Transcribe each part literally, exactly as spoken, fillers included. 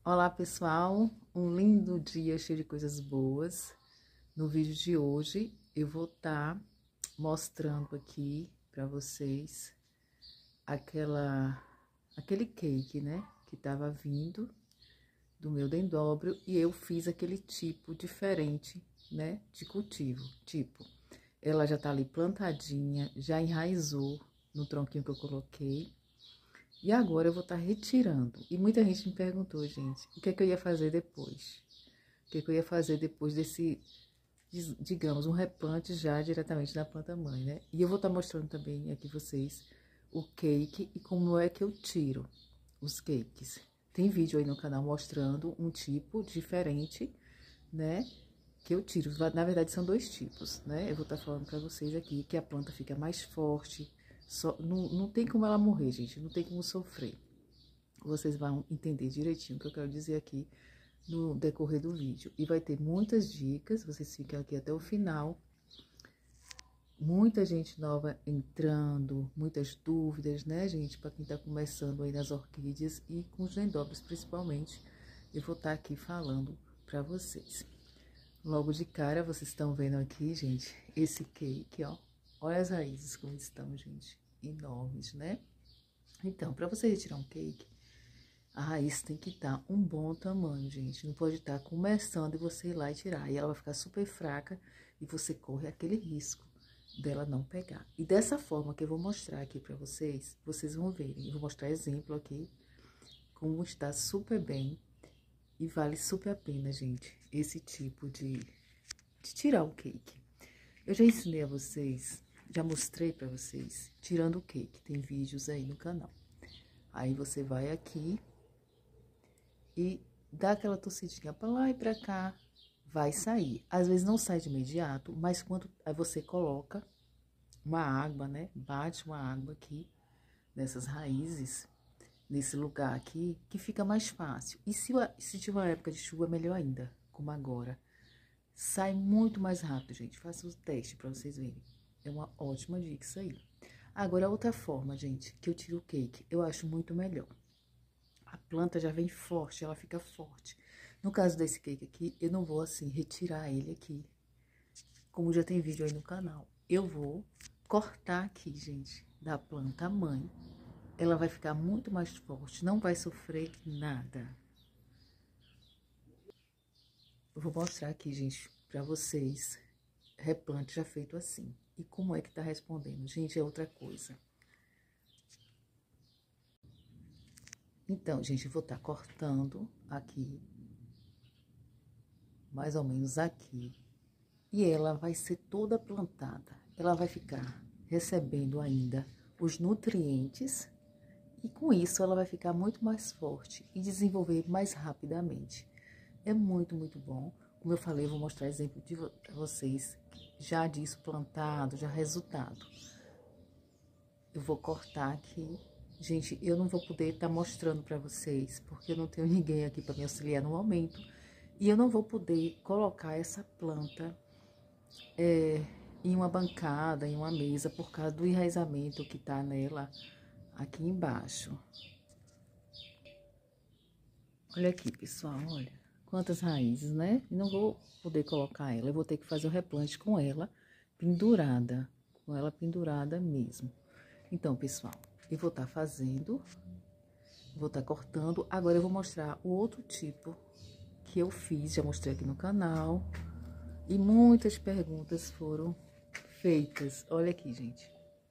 Olá pessoal, um lindo dia cheio de coisas boas. No vídeo de hoje eu vou estar tá mostrando aqui para vocês aquela aquele cake, né, que tava vindo do meu dendróbio e eu fiz aquele tipo diferente, né, de cultivo. Tipo, ela já tá ali plantadinha, já enraizou no tronquinho que eu coloquei. E agora eu vou estar retirando. E muita gente me perguntou, gente, o que é que eu ia fazer depois? O que é que eu ia fazer depois desse, digamos, um replante já diretamente da planta mãe, né? E eu vou estar mostrando também aqui vocês o cake e como é que eu tiro os cakes. Tem vídeo aí no canal mostrando um tipo diferente, né? Que eu tiro. Na verdade, são dois tipos, né? Eu vou estar falando pra vocês aqui que a planta fica mais forte. Só, não, não tem como ela morrer, gente. Não tem como sofrer. Vocês vão entender direitinho o que eu quero dizer aqui no decorrer do vídeo. E vai ter muitas dicas. Vocês ficam aqui até o final. Muita gente nova entrando. Muitas dúvidas, né, gente? Para quem tá começando aí nas orquídeas e com os dendróbios, principalmente. Eu vou estar aqui falando pra vocês. Logo de cara, vocês estão vendo aqui, gente, esse cake, ó. Olha as raízes como estão, gente. Enormes, né? Então, para você retirar um cake, a raiz tem que estar um bom tamanho, gente. Não pode estar começando e você ir lá e tirar. Aí ela vai ficar super fraca e você corre aquele risco dela não pegar. E dessa forma que eu vou mostrar aqui para vocês, vocês vão verem. Eu vou mostrar exemplo aqui, como está super bem. E vale super a pena, gente, esse tipo de, de tirar o cake. Eu já ensinei a vocês, já mostrei pra vocês, tirando o cake. Tem vídeos aí no canal. Aí você vai aqui e dá aquela tossidinha pra lá e pra cá. Vai sair. Às vezes não sai de imediato, mas quando aí você coloca uma água, né? Bate uma água aqui nessas raízes, nesse lugar aqui, que fica mais fácil. E se, se tiver uma época de chuva, melhor ainda, como agora. Sai muito mais rápido, gente. Faça o teste pra vocês verem. É uma ótima dica isso aí. Agora, a outra forma, gente, que eu tiro o cake, eu acho muito melhor. A planta já vem forte, ela fica forte. No caso desse cake aqui, eu não vou, assim, retirar ele aqui. Como já tem vídeo aí no canal. Eu vou cortar aqui, gente, da planta mãe. Ela vai ficar muito mais forte, não vai sofrer nada. Eu vou mostrar aqui, gente, pra vocês, replante já feito assim. E como é que tá respondendo? Gente, é outra coisa. Então, gente, eu vou estar tá cortando aqui, mais ou menos aqui. E ela vai ser toda plantada. Ela vai ficar recebendo ainda os nutrientes. E com isso, ela vai ficar muito mais forte e desenvolver mais rapidamente. É muito, muito bom. Como eu falei, eu vou mostrar exemplo de vocês já disso plantado, já resultado. Eu vou cortar aqui. Gente, eu não vou poder estar tá mostrando para vocês, porque eu não tenho ninguém aqui para me auxiliar no momento. E eu não vou poder colocar essa planta é, em uma bancada, em uma mesa, por causa do enraizamento que tá nela aqui embaixo. Olha aqui, pessoal, olha. Quantas raízes, né? E não vou poder colocar ela, eu vou ter que fazer o replante com ela pendurada, com ela pendurada mesmo. Então, pessoal, eu vou estar tá fazendo, vou estar tá cortando. Agora eu vou mostrar o outro tipo que eu fiz, já mostrei aqui no canal. E muitas perguntas foram feitas. Olha aqui, gente.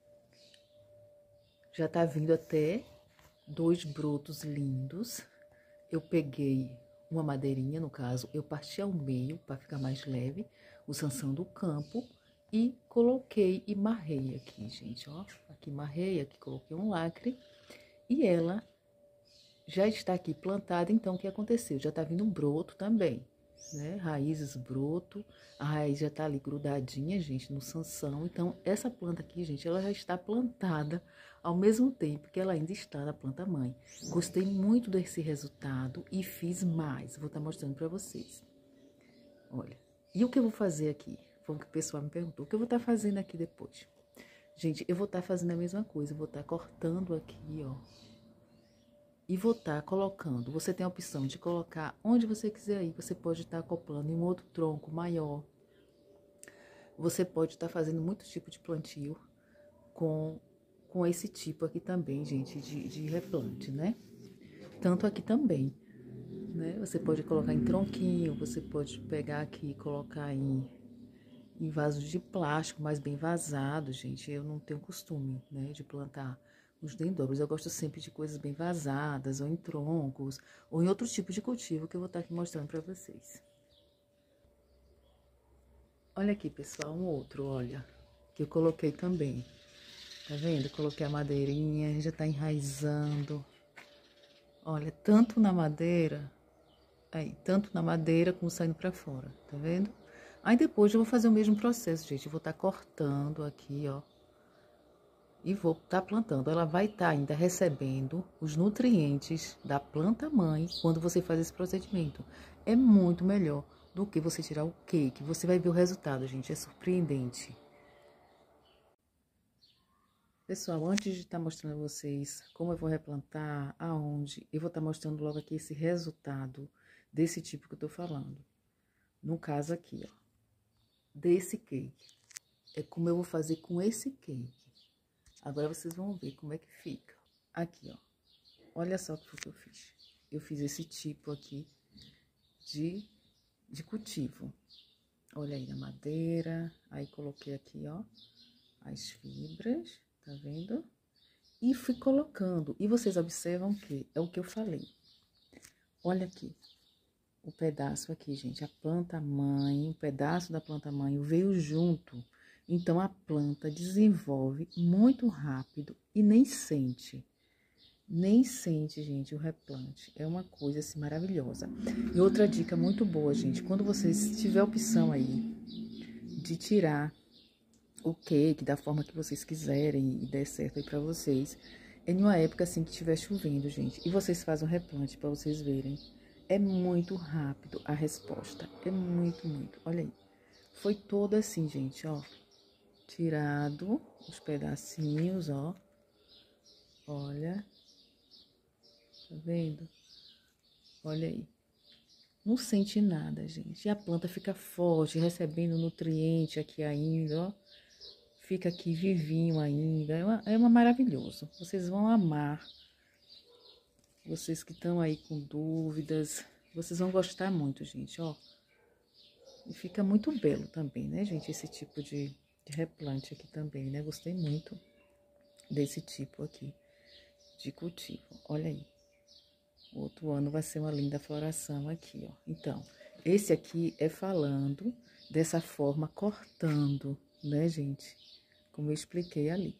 Já tá vindo até dois brotos lindos. Eu peguei uma madeirinha, no caso, eu parti ao meio para ficar mais leve, o Sansão do campo, e coloquei e marrei aqui, gente, ó. Aqui marrei, aqui coloquei um lacre, e ela já está aqui plantada. Então, o que aconteceu? Já tá vindo um broto também, né? Raízes, broto, a raiz já tá ali grudadinha, gente, no Sansão. Então, essa planta aqui, gente, ela já está plantada ao mesmo tempo que ela ainda está na planta mãe. Gostei muito desse resultado e fiz mais. Vou estar mostrando para vocês. Olha, e o que eu vou fazer aqui? Foi o que o pessoal me perguntou. O que eu vou estar fazendo aqui depois? Gente, eu vou estar fazendo a mesma coisa. Eu vou estar cortando aqui, ó. e vou estar colocando, você tem a opção de colocar onde você quiser aí, você pode estar acoplando em um outro tronco maior, você pode estar fazendo muitos tipos de plantio com, com esse tipo aqui também, gente, de, de replante, né? Tanto aqui também, né? Você pode colocar em tronquinho, você pode pegar aqui e colocar em, em vasos de plástico, mas bem vazado, gente. Eu não tenho costume, né, de plantar os dendróbios. Eu gosto sempre de coisas bem vazadas, ou em troncos, ou em outro tipo de cultivo que eu vou estar aqui mostrando para vocês. Olha aqui, pessoal, um outro, olha, que eu coloquei também. Tá vendo? Coloquei a madeirinha, já tá enraizando. Olha, tanto na madeira, aí, tanto na madeira como saindo pra fora, tá vendo? Aí depois eu vou fazer o mesmo processo, gente. Eu vou estar cortando aqui, ó. E vou estar plantando. Ela vai estar ainda recebendo os nutrientes da planta mãe quando você faz esse procedimento. É muito melhor do que você tirar o cake. Você vai ver o resultado, gente. É surpreendente. Pessoal, antes de estar mostrando a vocês como eu vou replantar, aonde, eu vou estar mostrando logo aqui esse resultado desse tipo que eu tô falando. No caso aqui, ó, desse cake. É como eu vou fazer com esse cake. Agora vocês vão ver como é que fica. Aqui, ó. Olha só o que eu fiz. Eu fiz esse tipo aqui de, de cultivo. Olha aí a madeira. Aí coloquei aqui, ó, as fibras, tá vendo? E fui colocando. E vocês observam que é o que eu falei. Olha aqui. O pedaço aqui, gente. A planta mãe, o pedaço da planta mãe veio junto. Então, a planta desenvolve muito rápido e nem sente. Nem sente, gente, o replante. É uma coisa, assim, maravilhosa. E outra dica muito boa, gente. Quando vocês tiver a opção aí de tirar o cake da forma que vocês quiserem e der certo aí pra vocês, é em uma época, assim, que estiver chovendo, gente. E vocês fazem um replante pra vocês verem. É muito rápido a resposta. É muito, muito. Olha aí. Foi todo assim, gente, ó. Tirado os pedacinhos, ó. Olha. Tá vendo? Olha aí. Não sente nada, gente. E a planta fica forte, recebendo nutriente aqui ainda, ó. Fica aqui vivinho ainda. É uma, é uma maravilhoso. Vocês vão amar. Vocês que estão aí com dúvidas, vocês vão gostar muito, gente, ó. E fica muito belo também, né, gente? Esse tipo de, de replante aqui também, né? Gostei muito desse tipo aqui de cultivo. Olha aí. O outro ano vai ser uma linda floração aqui, ó. Então, esse aqui é falando dessa forma, cortando, né, gente? Como eu expliquei ali.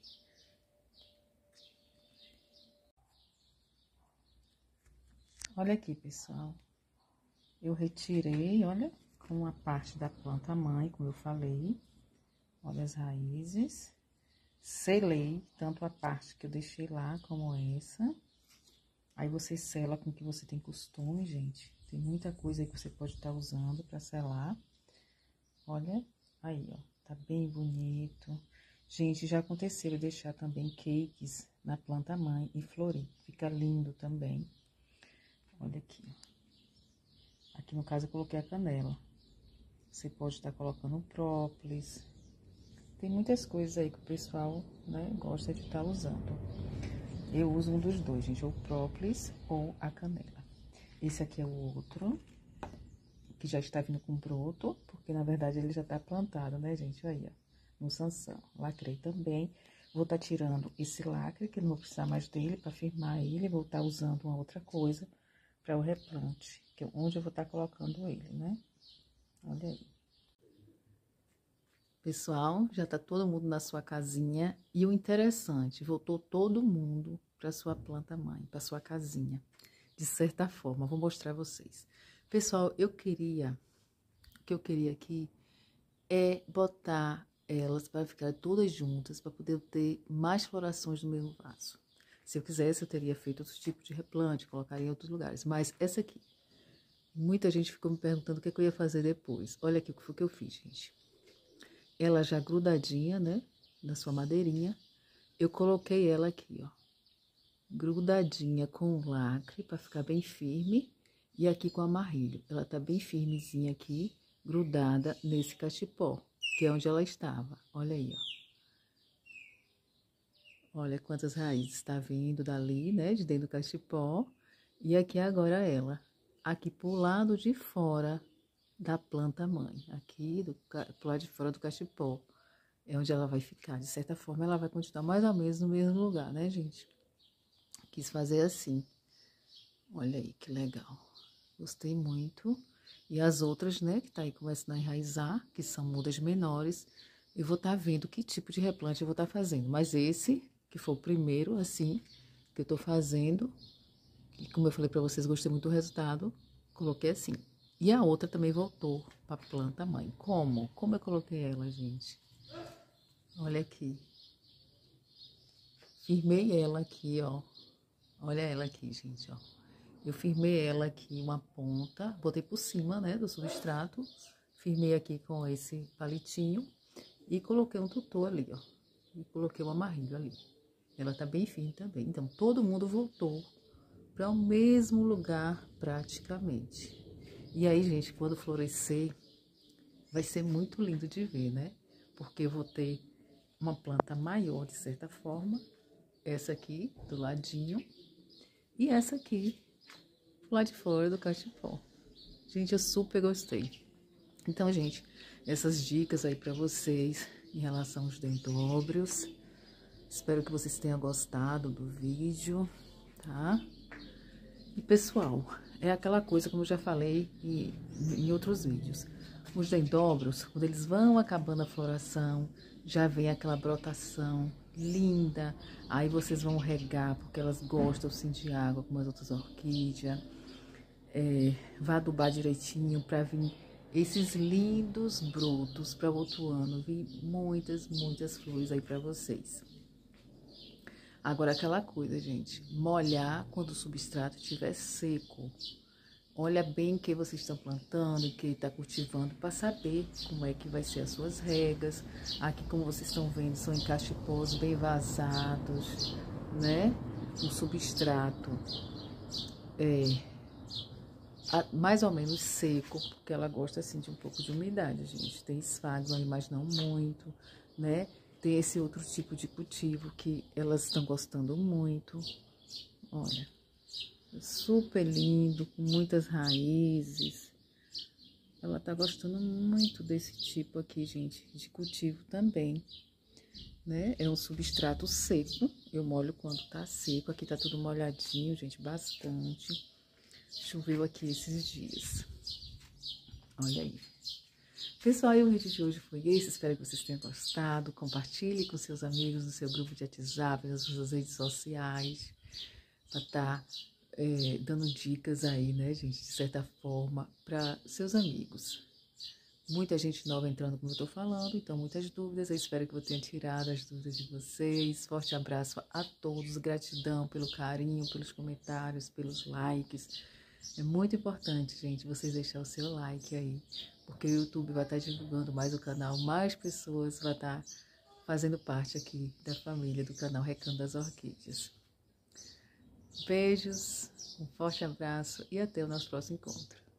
Olha aqui, pessoal. Eu retirei, olha, com a parte da planta mãe, como eu falei. Olha as raízes. Selei tanto a parte que eu deixei lá como essa. Aí você sela com o que você tem costume, gente. Tem muita coisa aí que você pode estar usando para selar. Olha aí, ó. Tá bem bonito. Gente, já aconteceu de deixar também cakes na planta mãe e florir. Fica lindo também. Olha aqui. Aqui no caso eu coloquei a canela. Você pode estar colocando o própolis. Tem muitas coisas aí que o pessoal, né, gosta de estar usando. Eu uso um dos dois, gente, ou o própolis ou a canela. Esse aqui é o outro, que já está vindo com broto, porque na verdade ele já está plantado, né, gente? Aí, ó, no sansão. Lacrei também. Vou estar tirando esse lacre, que não vou precisar mais dele para firmar ele. Vou estar usando uma outra coisa para o replante, que é onde eu vou estar colocando ele, né? Olha aí. Pessoal, já tá todo mundo na sua casinha. E o interessante, voltou todo mundo para sua planta mãe, para sua casinha. De certa forma, vou mostrar a vocês. Pessoal, eu queria, o que eu queria aqui é botar elas para ficar todas juntas, para poder ter mais florações no mesmo vaso. Se eu quisesse, eu teria feito outros tipos de replante, colocaria em outros lugares. Mas essa aqui, muita gente ficou me perguntando o que, é que eu ia fazer depois. Olha aqui o que foi que eu fiz, gente. Ela já grudadinha, né, na sua madeirinha, eu coloquei ela aqui, ó, grudadinha com o lacre para ficar bem firme. E aqui com amarrilho. Ela tá bem firmezinha aqui, grudada nesse cachepó, que é onde ela estava. Olha aí, ó. Olha quantas raízes está vindo dali, né, de dentro do cachepó. E aqui agora ela, aqui pro lado de fora da planta mãe, aqui do, pro lado de fora do cachepó, é onde ela vai ficar. De certa forma, ela vai continuar mais ou menos no mesmo lugar, né, gente? Quis fazer assim. Olha aí, que legal. Gostei muito. E as outras, né, que tá aí começando a enraizar, que são mudas menores, eu vou estar tá vendo que tipo de replante eu vou estar tá fazendo. Mas esse, que foi o primeiro, assim, que eu tô fazendo, e como eu falei pra vocês, gostei muito do resultado, coloquei assim. E a outra também voltou pra planta mãe. Como? Como eu coloquei ela, gente? Olha aqui. Firmei ela aqui, ó. Olha ela aqui, gente, ó. Eu firmei ela aqui, uma ponta, botei por cima, né, do substrato, firmei aqui com esse palitinho e coloquei um tutor ali, ó, e coloquei um amarrilho ali. Ela tá bem firme também, então todo mundo voltou para o mesmo lugar praticamente. E aí, gente, quando florescer, vai ser muito lindo de ver, né, porque eu vou ter uma planta maior de certa forma, essa aqui do ladinho e essa aqui lá de fora do cachepó. Gente, eu super gostei. Então, gente, essas dicas aí pra vocês em relação aos dendróbios. Espero que vocês tenham gostado do vídeo, tá? E, pessoal, é aquela coisa como eu já falei em, em outros vídeos. Os dendróbios, quando eles vão acabando a floração, já vem aquela brotação linda. Aí vocês vão regar, porque elas gostam sim de água, como as outras orquídeas. É, vai adubar direitinho para vir esses lindos brotos para o outro ano, vir muitas, muitas flores aí para vocês. Agora aquela coisa, gente, molhar quando o substrato estiver seco. Olha bem o que vocês estão plantando, o que está cultivando, para saber como é que vai ser as suas regas. Aqui, como vocês estão vendo, são em cachepós bem vazados, né? O substrato é mais ou menos seco, porque ela gosta assim de um pouco de umidade, gente. Tem esfagno aí, mas não muito, né? Tem esse outro tipo de cultivo que elas estão gostando muito. Olha, super lindo, com muitas raízes. Ela tá gostando muito desse tipo aqui, gente, de cultivo também, né? É um substrato seco, eu molho quando tá seco. Aqui tá tudo molhadinho, gente, bastante. Choveu aqui esses dias. Olha aí. Pessoal, e o vídeo de hoje foi esse. Espero que vocês tenham gostado. Compartilhe com seus amigos no seu grupo de WhatsApp, nas suas redes sociais. Para estar é, dando dicas aí, né, gente, de certa forma, para seus amigos. Muita gente nova entrando, como eu tô falando, então muitas dúvidas. Eu espero que eu tenha tirado as dúvidas de vocês. Forte abraço a todos. Gratidão pelo carinho, pelos comentários, pelos likes. É muito importante, gente, vocês deixarem o seu like aí, porque o YouTube vai estar divulgando mais o canal, mais pessoas vão estar fazendo parte aqui da família do canal Recanto das Orquídeas. Beijos, um forte abraço e até o nosso próximo encontro.